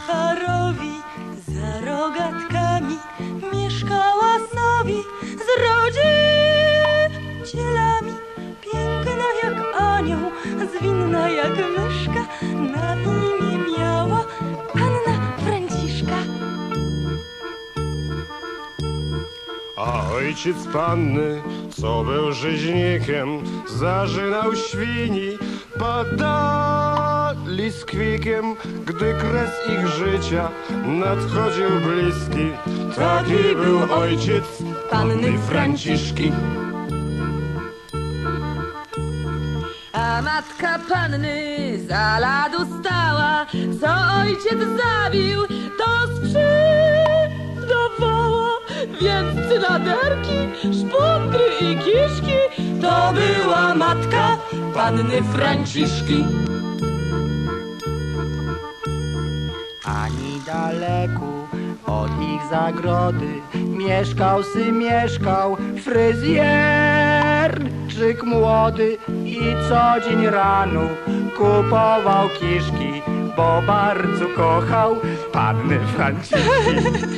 Klifarowi za rogatkami mieszkała Sowi z rodzicielami. Piękna jak anioł, zwinna jak myszka, na imię miała panna Franciszka. A ojciec panny, co był rzeźnikiem, zażynał świni, padali z kwikiem, gdy kres ich życia nadchodził bliski. Taki był ojciec panny Franciszki. A matka panny za ladu stała, co ojciec zabił, to sprzedawała. Więc cynaderki, szpundry i kiszki, to była matka panny Franciszki. Ani daleku od ich zagrody mieszkał fryzjerczyk młody i co dzień rano kupował kiszki, bo bardzo kochał panny Franciszki.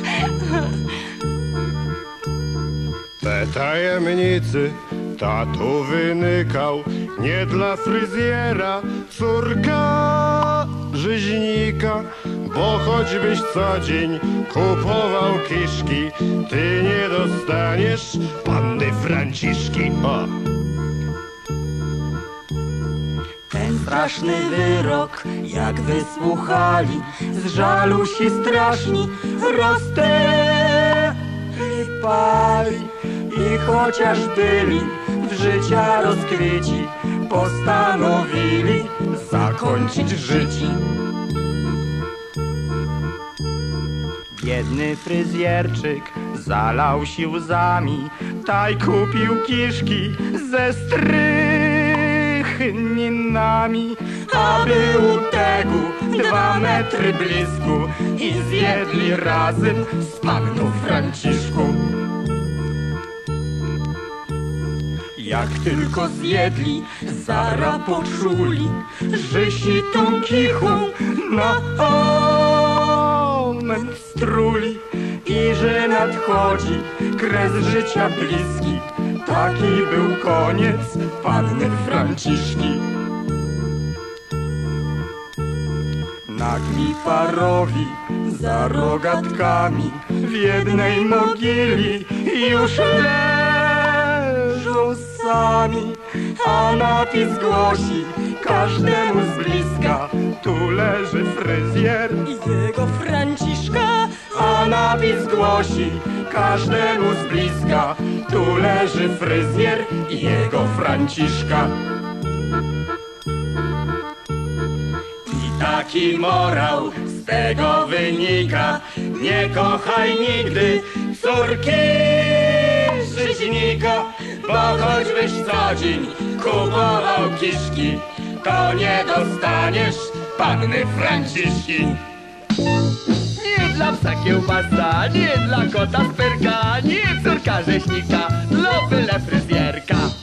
Te tajemnicy tatu wynykał, nie dla fryzjera, córka rzeźnika, bo choćbyś co dzień kupował kiszki, ty nie dostaniesz panny Franciszki. O. Ten straszny wyrok, jak wysłuchali, z żalusi straszni roztępali. I chociaż byli w życia rozkwieci, postanowili zakończyć życie. Biedny fryzjerczyk zalał się łzami, taj kupił kiszki ze strychninami, a był tego 2 metry blisku i zjedli razem z panną Franciszką. Jak tylko zjedli, zara poczuli, że się tą kichą na omen struli i że nadchodzi kres życia bliski. Taki był koniec panny Franciszki. Na Klifarowi za rogatkami w jednej mogili już leżą sami, a napis głosi każdemu z bliska: tu leży fryzjer I jego Franciszka. a napis głosi każdemu z bliska: tu leży fryzjer i jego Franciszka. I taki morał z tego wynika: nie kochaj nigdy córki rzeźnika, bo choćbyś co dzień kupował kiszki, to nie dostaniesz panny Franciszki. Nie dla psa kiełbasa, nie dla kota sperka, nie córka rzeźnika, dla byle fryzjerka.